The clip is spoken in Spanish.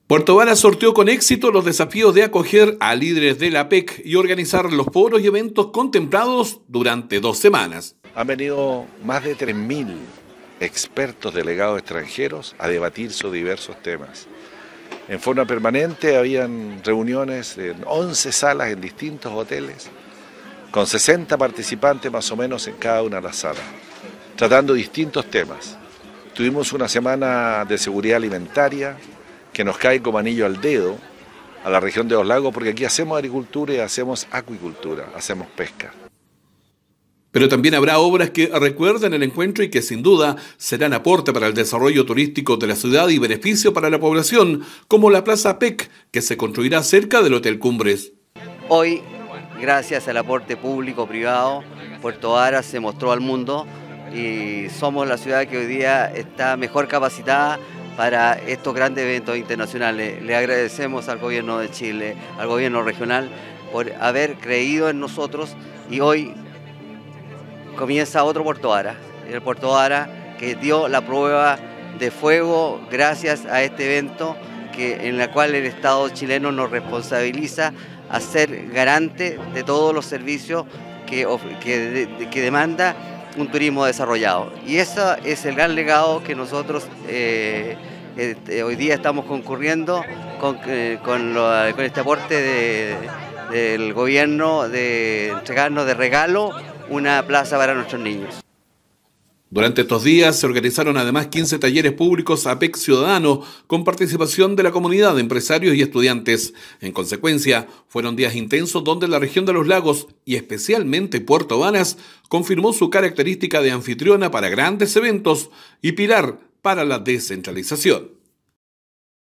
Puerto Varas sorteó con éxito los desafíos de acoger a líderes de la APEC y organizar los foros y eventos contemplados durante 2 semanas. Han venido más de 3.000 expertos delegados extranjeros a debatir sobre diversos temas. En forma permanente habían reuniones en 11 salas en distintos hoteles, con 60 participantes más o menos en cada una de las salas, tratando distintos temas. Tuvimos una semana de seguridad alimentaria, que nos cae como anillo al dedo a la región de los lagos, porque aquí hacemos agricultura y hacemos acuicultura, hacemos pesca. Pero también habrá obras que recuerden el encuentro y que sin duda serán aporte para el desarrollo turístico de la ciudad y beneficio para la población, como la Plaza APEC, que se construirá cerca del Hotel Cumbres. Hoy, gracias al aporte público-privado, Puerto Varas se mostró al mundo y somos la ciudad que hoy día está mejor capacitada para estos grandes eventos internacionales. Le agradecemos al gobierno de Chile, al gobierno regional, por haber creído en nosotros y hoy comienza otro Puerto Varas, el Puerto Varas que dio la prueba de fuego gracias a este evento en la cual el Estado chileno nos responsabiliza a ser garante de todos los servicios que demanda un turismo desarrollado. Y ese es el gran legado que nosotros hoy día estamos concurriendo con este aporte del gobierno de entregarnos de regalo una plaza para nuestros niños. Durante estos días se organizaron además 15 talleres públicos APEC Ciudadano con participación de la comunidad de empresarios y estudiantes. En consecuencia, fueron días intensos donde la región de los lagos y especialmente Puerto Varas confirmó su característica de anfitriona para grandes eventos y pilar para la descentralización.